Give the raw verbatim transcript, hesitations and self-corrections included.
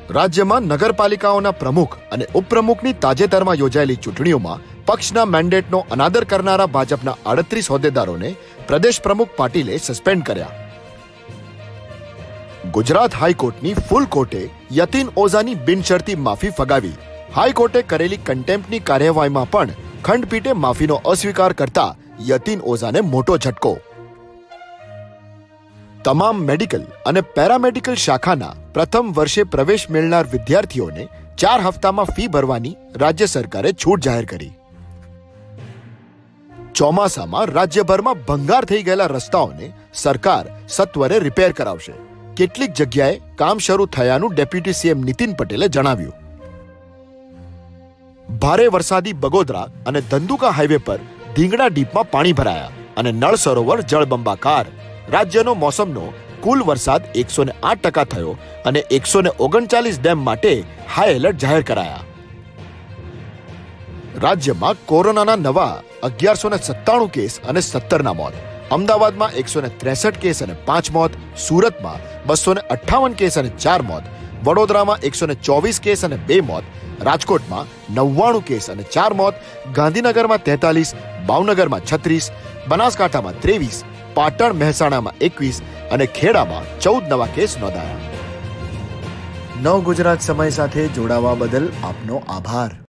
રાજ્યમાં નગરપાલિકાઓના પ્રમુખ અને ઉપપ્રમુખની તાજેતરમાં યોજાયેલી ચૂંટણીઓમાં પક્ષના મેન્ડેટનો અનાદર કરનારા ભાજપના આડત્રીસ હોદ્દેદારોને પ્રદેશ પ્રમુખ પાટીલે સસ્પેન્ડ કર્યા. ગુજરાત હાઈકોર્ટની ફૂલ કોર્ટે યતીન ઓઝાની બિનશરતી માફી ફગાવી. હાઈકોર્ટે કરેલી કન્ટેમ્પ્ટની કાર્યવાહીમાં પણ ખંડપીઠે માફીનો અસ્વીકાર કરતા યતીન ઓઝાને મોટો ઝટકો. તમામ મેડિકલ અને પેરામેડિકલ શાખાના પ્રથમ વર્ષે પ્રવેશ મેળવનાર વિદ્યાર્થીઓને ચાર હપ્તામાં ફી ભરવાની રાજ્ય સરકારે છૂટ જાહેર કરી. ચોમાસામાં રાજ્યભરમાં ભંગાર થઈ ગયેલા રસ્તાઓને સરકાર સત્વરે રિપેર કરાવશે. કેટલીક જગ્યાએ કામ શરૂ થયાનું ડેપ્યુટી સીએમ નીતિન પટેલે જણાવ્યું. ભારે વરસાદી બગોદરા અને ધંધુકા હાઈવે પર ધીંગડા ડીપમાં પાણી ભરાયા અને નળ સરોવર જળબંબાકાર. રાજ્યનો મોસમનો કુલ વરસાદ એકસો ને આઠ ટકા થયો અને એકસો ને ઓગણચાલીસ ડેમ માટે હાઈ એલર્ટ જાહેર કરાયા. રાજ્યમાં કોરોનાના નવા અગિયારસો ને સત્તાણું કેસ અને સત્તરના મોત. અમદાવાદમાં એકસો ને ત્રેસઠ કેસ અને પાંચ મોત. સુરતમાં બસો ને અઠ્ઠાવન કેસ અને ચાર મોત. વડોદરામાં એકસો ને ચોવીસ કેસ અને બે મોત. રાજકોટમાં નવ્વાણું કેસ અને ચાર મોત. ગાંધીનગરમાં તેતાલીસ, ભાવનગરમાં છત્રીસ, બનાસકાંઠામાં ત્રેવીસ, પાટણ મહેસાણામાં એકવીસ અને ખેડામાં ચૌદ નવા કેસ નોંધાયા. નવ ગુજરાત સમય સાથે જોડાવા બદલ આપનો આભાર.